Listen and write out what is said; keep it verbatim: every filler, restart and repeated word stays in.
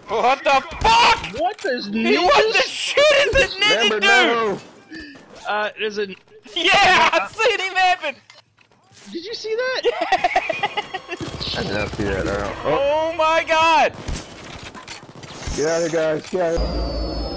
What the fuck? What is Hey, ninja? what the shit is this ninja Remember, dude? no. Uh, there's a. Yeah, I seen him happen. Did you see that? I did not see that. I don't. Oh, Oh my god. get out of here, guys. Get out of here.